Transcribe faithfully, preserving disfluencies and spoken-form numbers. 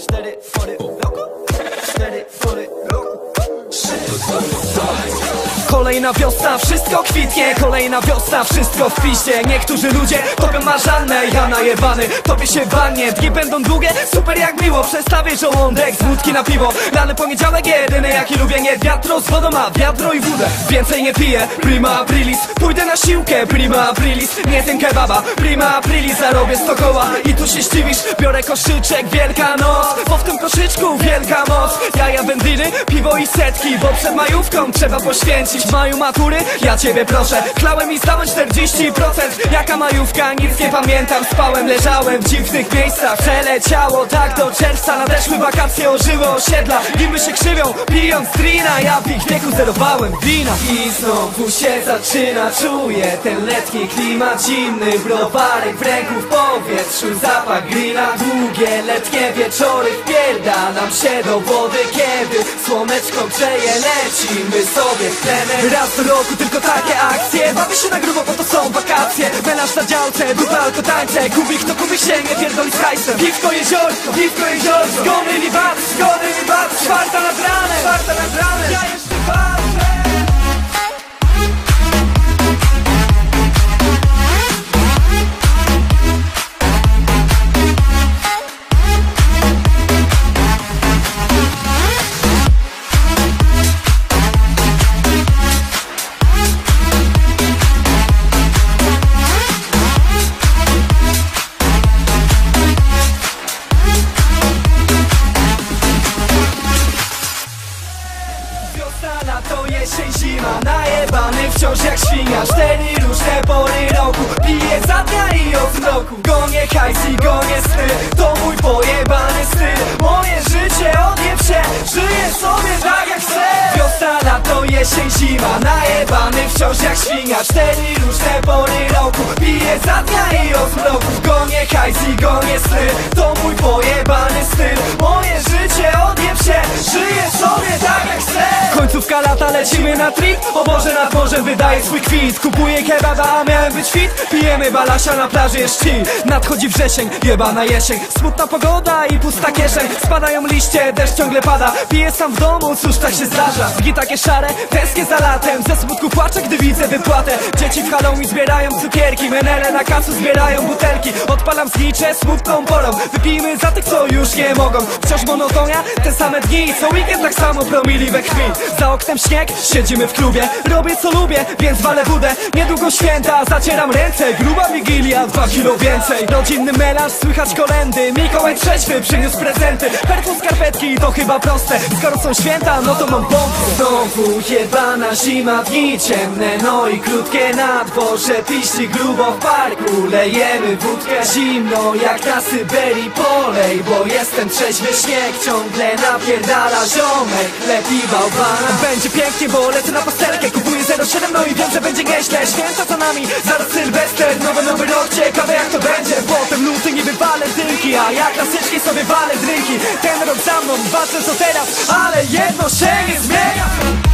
Cztery pory roku, cztery pory roku. Kolejna wiosna, wszystko kwitnie. Kolejna wiosna, wszystko w piście. Niektórzy ludzie topią marzannę, ja najebany tobie się wannie. Dni będą długie, super jak miło. Przestawię żołądek z wódki na piwo. Rany poniedziałek jedyny jaki lubię. Nie wiatro z wodą, a wiadro i wódę. Więcej nie piję, prima aprilis. Pójdę na siłkę, prima aprilis. Nie ten kebaba, prima aprilis. Zarobię sto koła i tu się zdziwisz. Biorę koszyczek, wielka noc, bo w tym koszyczku wielka moc. Jaja, wędliny, piwo i setki, bo przed majówką trzeba poświęcić. W maju matury, ja ciebie proszę. Chlałem i zdałem czterdzieści procent. Jaka majówka, nic nie pamiętam. Spałem, leżałem w dziwnych miejscach. Przeleciało tak do czerwca. Nadeszły wakacje, ożyły osiedla. Gimby się krzywią, pijąc drina. Ja w ich wieku zerowałem wina. I znowu się zaczyna, czuję ten letni klimat. Zimny browarek w ręku, w powietrzu zapach grilla. Długie letnie wieczory, wpierdalam się do wody. Kiedy słoneczko grzeje, lecimy sobie w plener. Raz do roku tylko takie akcje. Bawię się na grubo, bo to są wakacje. Melanż na działce, dupa, alko tańce. Kubik to kubik się nie pierdoli z hajsem. Piwko jeziorko, piwko jeziorko. Zgony mi bat, zgony mi bat. Czwarta nad ranem, czwarta nad ranem. Ja jeszcze patrzę. To jesień, zima, najebany wciąż jak świnia. Cztery różne pory roku, piję za dnia i od zmroku. Gonię hajs i gonię sny, to mój pojebany styl. Moje życie odjeb się, żyję sobie tak jak chcę. Wiosna, lato, jesień, zima, najebany wciąż jak świnia. Cztery różne pory roku, piję za dnia i od zmroku. Gonię hajs i gonię sny, to mój pojebany styl. Moje życie odjeb się, żyję sobie tak jak chcę. Końcówka lata, lecimy na trip. O Boże, nad morzem wydaje swój kwit. Kupuję kebaba, a miałem być fit. Pijemy balasia, na plaży jest chill. Nadchodzi wrzesień, jebana jesień. Smutna pogoda i pusta kieszeń. Spadają liście, deszcz ciągle pada. Piję sam w domu, cóż tak się zdarza. Dni takie szare, tęsknię za latem. Ze smutku płaczę, gdy widzę wypłatę. Dzieci w Halloween zbierają cukierki. Menele na kacu zbierają butelki. Odpalam znicze smutną porą. Wypijmy za tych, co już nie mogą. Wciąż monotonia, te same dni. Co weekend tak samo promili we krwi. Za oknem śnieg, siedzimy w klubie. Robię co lubię, więc walę wódę. Niedługo święta, zacieram ręce. Gruba wigilia, dwa kilo więcej. Rodzinny melanż, słychać kolędy. Mikołaj trzeźwy przyniósł prezenty. Perfum, skarpetki, to chyba proste. Skoro są święta, no to mam pompę. Znowu jebana zima, dni ciemne, no i krótkie na dworze. Piśli grubo w parku, lejemy wódkę. Zimno jak na Syberii, polej, bo jestem trzeźwy. Śnieg ciągle napierdala, ziomek lepi bałwana. Będzie pięknie, bo lecę na pastelkę. Kupuję zero siedem, no i wiem, że będzie nieźle. Święta za nami, zaraz Sylwester. Nowy, nowy rok, ciekawe jak to będzie. Potem luty niby walentynki, a ja klasyczki sobie walę drinki. Ten rok za mną, walczę co teraz, ale jedno się nie zmienia.